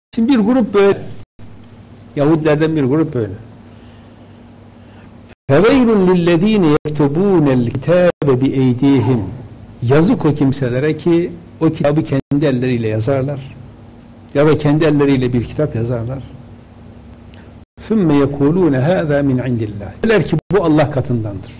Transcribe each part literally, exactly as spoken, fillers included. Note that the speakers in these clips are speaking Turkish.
Şimdi bir grup böyle, Yahudilerden bir grup böyle. فَوَيْلٌ لِلَّذ۪ينَ يَكْتُبُونَ الْكِتَابَ بِاَيْد۪يهِمْ Yazık o kimselere ki o kitabı kendi elleriyle yazarlar. Ya da kendi elleriyle bir kitap yazarlar. ثُمَّ يَقُولُونَ هَذَا مِنْ عِنْدِ اللّٰهِ Derler ki bu Allah katındandır.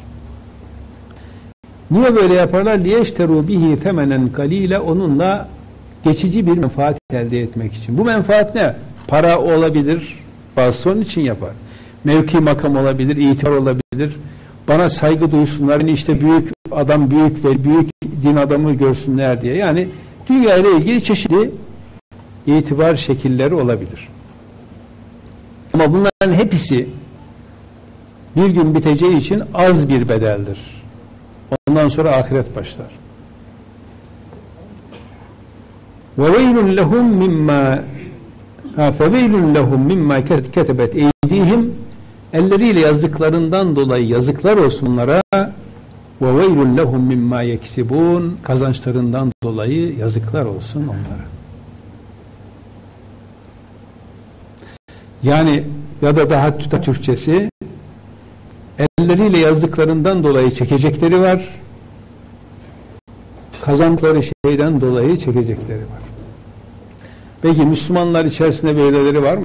Niye böyle yaparlar? لِيَشْتَرُوا بِهِ ثَمَنًا قَلِيلًا Onunla geçici bir menfaat elde etmek için. Bu menfaat ne? Para olabilir, bazısı onun için yapar. Mevki makam olabilir, itibar olabilir. Bana saygı duysunlar, işte büyük adam, büyük ve büyük din adamı görsünler diye. Yani dünya ile ilgili çeşitli itibar şekilleri olabilir. Ama bunların hepsi bir gün biteceği için az bir bedeldir. Ondan sonra ahiret başlar. وَوَيْلٌ لَهُمْ مِمَّا فَوَيْلٌ لَهُمْ مِمَّا كَتَبَتْ اَيْدِيهِمْ Elleriyle yazdıklarından dolayı yazıklar olsun onlara. وَوَيْلٌ لَهُمْ مِمَّا يَكْسِبُونَ Kazançlarından dolayı yazıklar olsun onlara. Yani ya da daha Türkçesi elleriyle yazdıklarından dolayı çekecekleri var. Kazandıkları şeyden dolayı çekecekleri var. Peki Müslümanlar içerisinde böyleleri var mı?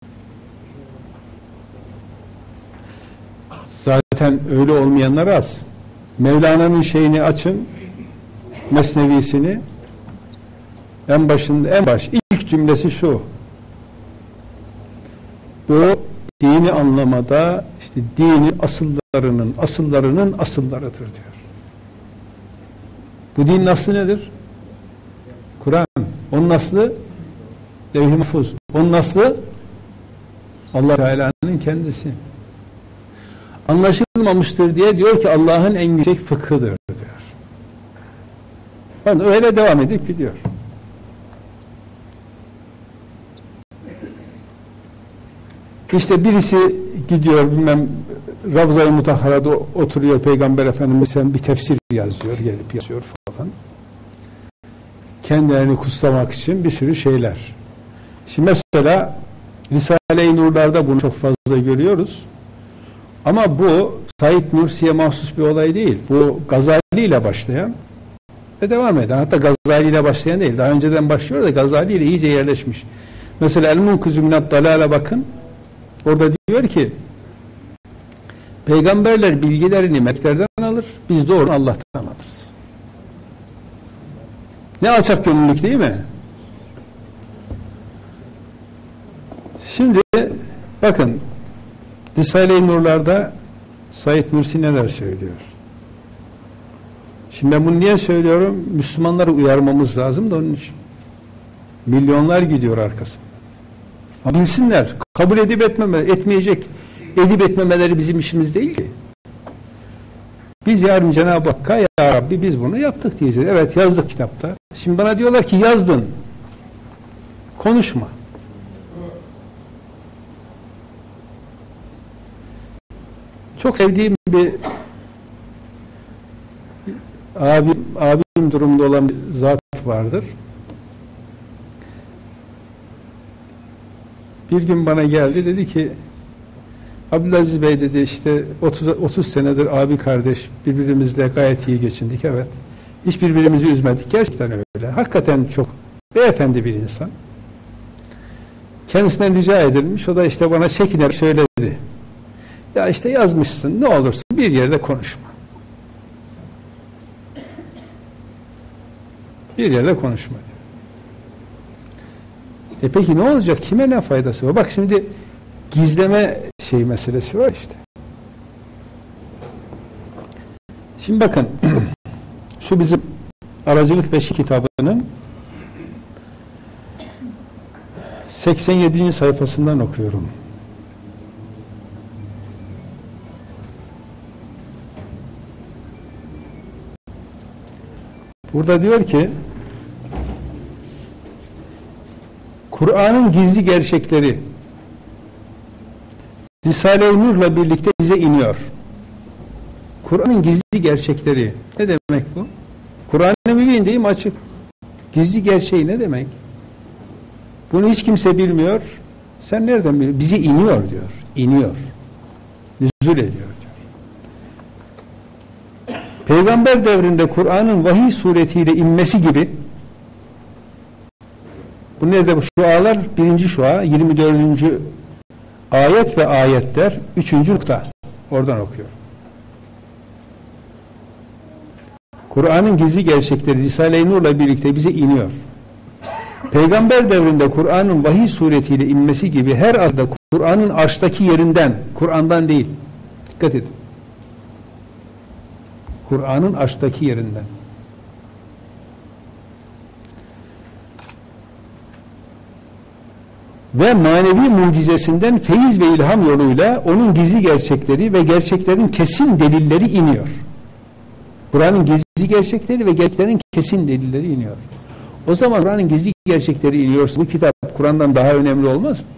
Zaten öyle olmayanlar az. Mevlana'nın şeyini açın, Mesnevisini, en başında, en baş, ilk cümlesi şu: bu dini anlamada işte dinin asıllarının, asıllarının asıllarıdır diyor. Bu dinin aslı nedir? Kur'an. Onun aslı Levh-i Mahfuz. Onun aslı Allah Teala'nın kendisi. Anlaşılmamıştır diye diyor ki Allah'ın en yüksek fıkhıdır diyor. Yani öyle devam edip gidiyor. İşte birisi gidiyor bilmem Ravza-i Mutahhara'da oturuyor, Peygamber Efendimiz sen bir tefsir yazıyor, gelip yazıyor falan. Kendilerini kutsamak için bir sürü şeyler. Şimdi mesela Risale-i Nurlar'da bunu çok fazla görüyoruz. Ama bu Said Nursi'ye mahsus bir olay değil. Bu Gazali ile başlayan ve devam eden. Hatta Gazali ile başlayan değil. Daha önceden başlıyor da Gazali ile iyice yerleşmiş. Mesela El-Munkuzü Mined Dalâle bakın. Orada diyor ki peygamberler bilgilerini meleklerden alır. Biz doğru Allah'tan alırız. Ne alçak gönüllülük değil mi? Şimdi bakın Risale-i Nurlar'da Said Nursi neler söylüyor? Şimdi ben bunu niye söylüyorum? Müslümanları uyarmamız lazım da onun için. Milyonlar gidiyor arkasında. Ama bilsinler. Kabul edip etmeme, etmeyecek, edip etmemeleri bizim işimiz değil ki. Biz yarın Cenab-ı Hakk'a ya Rabbi biz bunu yaptık diyeceğiz. Evet yazdık kitapta. Şimdi bana diyorlar ki yazdın. Konuşma. Çok sevdiğim bir abim, abim durumda olan bir zat vardır. Bir gün bana geldi, dedi ki Abdülaziz Bey dedi işte otuz, otuz senedir abi kardeş birbirimizle gayet iyi geçindik, evet. Hiç birbirimizi üzmedik. Gerçekten öyle. Hakikaten çok beyefendi bir insan. Kendisinden rica edilmiş. O da işte bana çekinerek söyledi. Ya işte yazmışsın. Ne olursun bir yerde konuşma. Bir yerde konuşma diyor. E peki ne olacak? Kime ne faydası var? Bak şimdi gizleme şey meselesi var işte. Şimdi bakın şu bizim Aracılık ve Şi kitabının seksen yedinci sayfasından okuyorum. Burada diyor ki Kur'an'ın gizli gerçekleri Risale-i Nur'la birlikte bize iniyor. Kur'an'ın gizli gerçekleri ne demek bu? Kur'an-ı Mübin değil mi? Açık. Gizli gerçeği ne demek? Bunu hiç kimse bilmiyor. Sen nereden biliyorsun? Bizi iniyor diyor. İniyor. Nüzul ediyor diyor. Peygamber devrinde Kur'an'ın vahiy suretiyle inmesi gibi, bu nerede bu şualar? Birinci şua, yirmi dördüncü ayet ve ayetler, üçüncü nokta. Oradan okuyor. Kur'an'ın gizli gerçekleri Risale-i Nur'la birlikte bize iniyor. Peygamber devrinde Kur'an'ın vahiy suretiyle inmesi gibi her arada Kur'an'ın arştaki yerinden, Kur'an'dan değil. Dikkat edin. Kur'an'ın arştaki yerinden. Ve manevi mucizesinden feyiz ve ilham yoluyla onun gizli gerçekleri ve gerçeklerin kesin delilleri iniyor. Kur'an'ın gizli gerçekleri ve gerçeklerin kesin delilleri iniyor. O zaman Kur'an'ın gizli gerçekleri iniyorsa bu kitap Kur'an'dan daha önemli olmaz mı?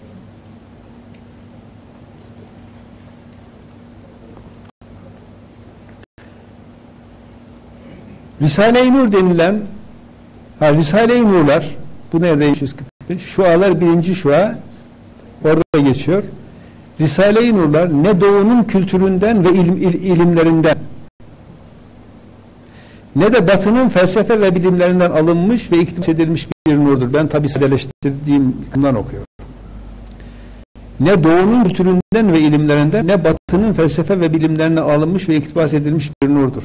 Risale-i Nur denilen ha, Risale-i Nurlar, bu nerede? yüz kırk beş şualar birinci şua orada geçiyor. Risale-i Nurlar ne doğunun kültüründen ve ilim, il, ilimlerinden ne de batının felsefe ve bilimlerinden alınmış ve iktibas edilmiş bir nurdur. Ben tabi sadeleştirdiğim kımdan okuyorum. Ne doğunun kültüründen ve ilimlerinden ne batının felsefe ve bilimlerinden alınmış ve iktibas edilmiş bir nurdur.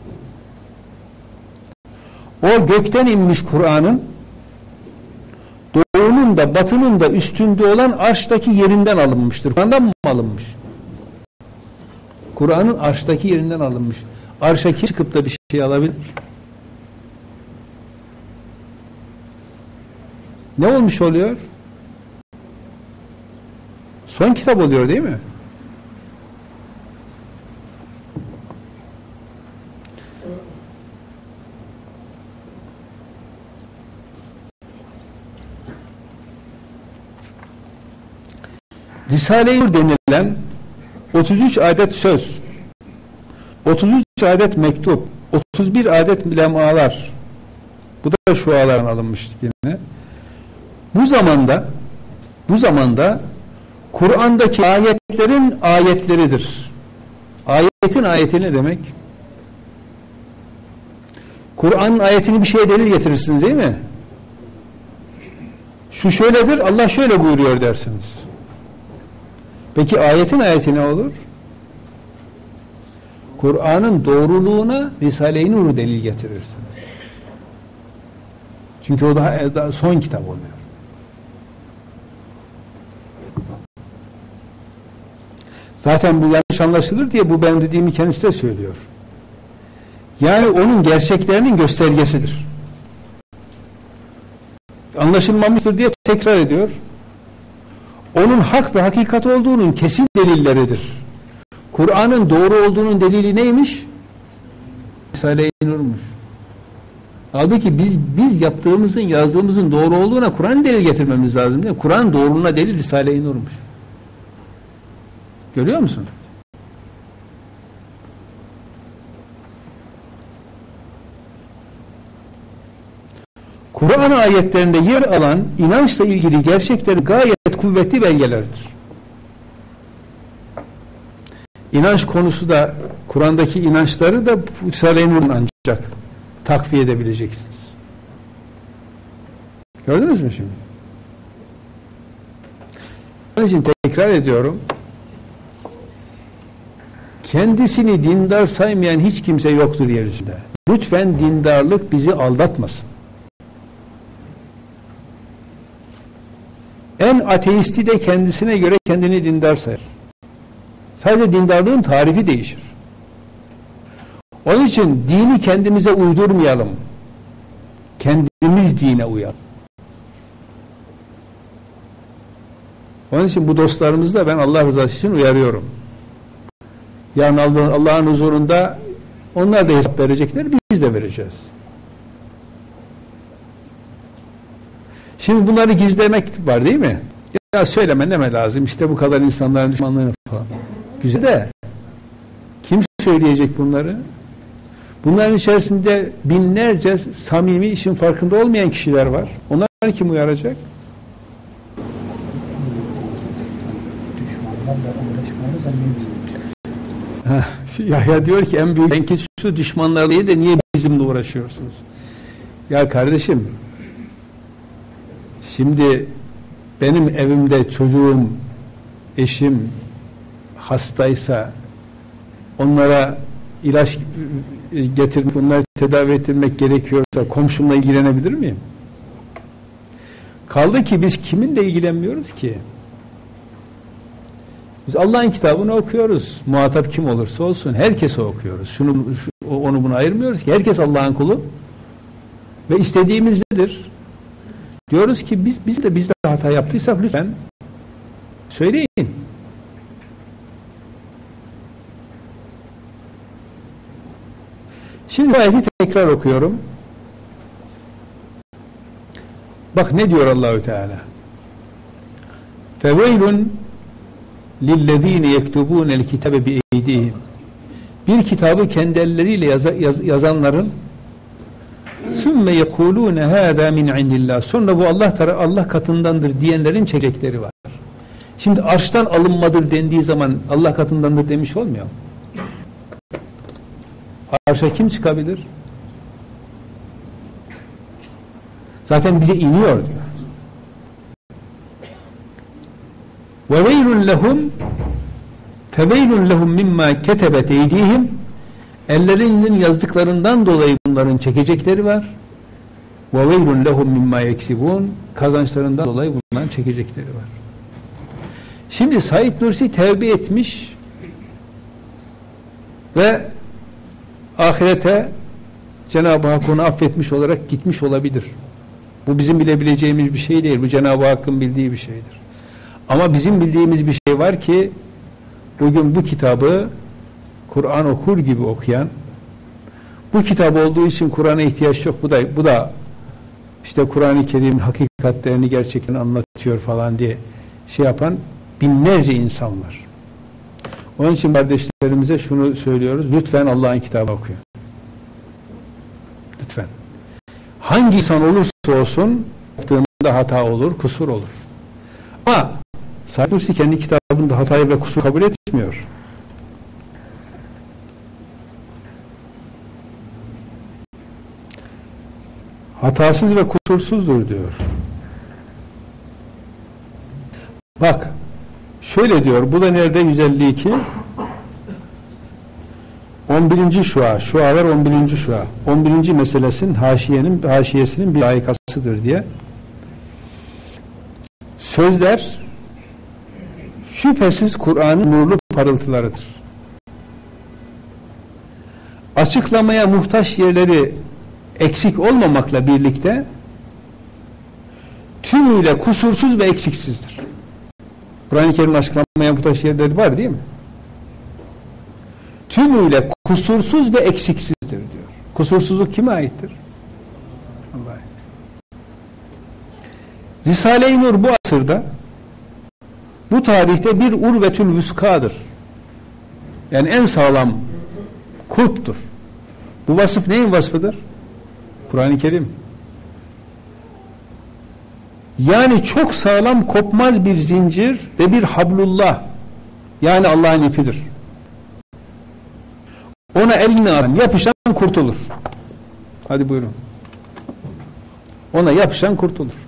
O gökten inmiş Kur'an'ın doğunun da batının da üstünde olan arştaki yerinden alınmıştır. Kur'an'dan mı alınmış? Kur'an'ın arştaki yerinden alınmış. Arşa kim çıkıp da bir şey alabilir? Ne olmuş oluyor? Son kitap oluyor değil mi? Risale-i Nur denilen otuz üç adet söz, otuz üç adet mektup, otuz bir adet lemalar, bu da şualardan alınmış yine. Bu zamanda bu zamanda Kur'an'daki ayetlerin ayetleridir. Ayetin ayeti ne demek? Kur'an'ın ayetini bir şeye delil getirirsiniz değil mi? Şu şöyledir, Allah şöyle buyuruyor dersiniz. Peki ayetin ayeti ne olur? Kur'an'ın doğruluğuna Risale-i Nur'u delil getirirsiniz. Çünkü o daha, daha son kitap oluyor. Zaten bu yanlış anlaşılır diye bu ben dediğimi kendisi de söylüyor. Yani onun gerçeklerinin göstergesidir. Anlaşılmamıştır diye tekrar ediyor. Onun hak ve hakikat olduğunun kesin delilleridir. Kur'an'ın doğru olduğunun delili neymiş? Risale-i Nur'muş. Halbuki biz biz yaptığımızın, yazdığımızın doğru olduğuna Kur'an delil getirmemiz lazım değil mi? Kur'an doğruluğuna delil Risale-i Nur'muş. Görüyor musun? Kur'an ayetlerinde yer alan inançla ilgili gerçeklerin gayet kuvvetli belgelerdir. İnanç konusu da Kur'an'daki inançları da Risale-i Nur'un ancak takviye edebileceksiniz. Gördünüz mü şimdi? Onun için tekrar ediyorum. Kendisini dindar saymayan hiç kimse yoktur yeryüzünde. Lütfen dindarlık bizi aldatmasın. En ateisti de kendisine göre kendini dindar sayar. Sadece dindarlığın tarifi değişir. Onun için dini kendimize uydurmayalım. Kendimiz dine uyalım. Onun için bu dostlarımızı da ben Allah rızası için uyarıyorum. Yani Allah'ın huzurunda onlar da hesap verecekler, biz de vereceğiz. Şimdi bunları gizlemek var değil mi? Ya söyleme deme lazım, işte bu kadar insanların düşmanlığını falan. Güzel de kim söyleyecek bunları? Bunların içerisinde binlerce samimi, işin farkında olmayan kişiler var. Onları kim uyaracak? düşmanlarla uğraşmamız en büyük. Yahya diyor ki en büyük enki şu, düşmanlarla değil de niye bizimle uğraşıyorsunuz? Ya kardeşim, şimdi benim evimde çocuğum, eşim hastaysa onlara ilaç getirmek, onları tedavi ettirmek gerekiyorsa komşumla ilgilenebilir miyim? Kaldı ki biz kiminle ilgilenmiyoruz ki? Biz Allah'ın kitabını okuyoruz. Muhatap kim olursa olsun. Herkese okuyoruz. Şunu, şu, onu bunu ayırmıyoruz ki. Herkes Allah'ın kulu. Ve istediğimiz nedir? Diyoruz ki biz, biz de biz de hata yaptıysak lütfen söyleyin. Şimdi bu ayeti tekrar okuyorum. Bak ne diyor Allahü Teala? فَوَيْلٌ لِلَّذ۪ينَ يَكْتُبُونَ الْكِتَابَ بِاَيْدِيهِمْ. Bir kitabı kendi elleriyle yaz, yaz, yazanların ثُمَّ يَقُولُونَ هَذَا مِنْ عِنْدِ اللّٰهِ. Sonra bu Allah tarafı Allah katındandır diyenlerin çekecekleri var. Şimdi arştan alınmadır dendiği zaman Allah katındandır demiş olmuyor. Arşa kim çıkabilir? Zaten bize iniyor diyor. وَوَيْلٌ لَهُمْ فَوَيْلٌ لَهُمْ مِمَّا كَتَبَتْ اَيْدِيهِمْ. Ellerinin yazdıklarından dolayı bunların çekecekleri var. وَوَيْلٌ لَهُمْ مِمَّا يَكْسِبُونَ. Kazançlarından dolayı bunların çekecekleri var. Şimdi Said Nursi tevbe etmiş ve ahirete Cenab-ı Hak onu affetmiş olarak gitmiş olabilir. Bu bizim bilebileceğimiz bir şey değil. Bu Cenab-ı Hakk'ın bildiği bir şeydir. Ama bizim bildiğimiz bir şey var ki bugün bu kitabı Kur'an okur gibi okuyan, bu kitap olduğu için Kur'an'a ihtiyaç yok. Bu da bu da işte Kur'an-ı Kerim'in hakikatlerini gerçekten anlatıyor falan diye şey yapan binlerce insan var. Onun için kardeşlerimize şunu söylüyoruz. Lütfen Allah'ın kitabını okuyun. Lütfen. Hangi insan olursa olsun yaptığında hata olur, kusur olur. Ama Said Nursi kendi kitabında hatayı ve kusur kabul etmiyor. Hatasız ve kusursuzdur diyor. Bak, şöyle diyor, bu da nerede? yüz elli iki on birinci şua, şualar on birinci şua. on birinci meselesinin haşiyenin haşiyesinin bir layıkasıdır diye. Sözler şüphesiz Kur'an'ın nurlu parıltılarıdır. Açıklamaya muhtaç yerleri eksik olmamakla birlikte tümüyle kusursuz ve eksiksizdir. Kur'an-ı Kerim'in açıklamaya muhtaç yerleri var değil mi? Tümüyle kusursuz ve eksiksizdir diyor. Kusursuzluk kime aittir? Allah'a ait. Risale-i Nur bu asırda, bu tarihte bir urvetül vüskadır. Yani en sağlam kulptur. Bu vasıf neyin vasfıdır? Kur'an-ı Kerim. Yani çok sağlam kopmaz bir zincir ve bir hablullah. Yani Allah'ın ipidir. Ona elini alan, yapışan kurtulur. Hadi buyurun. Ona yapışan kurtulur.